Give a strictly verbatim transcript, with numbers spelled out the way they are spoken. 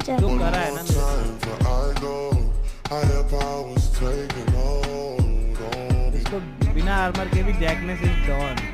जो करा है ना इसको बिना आर्मर के भी जैकनेस इज डॉन।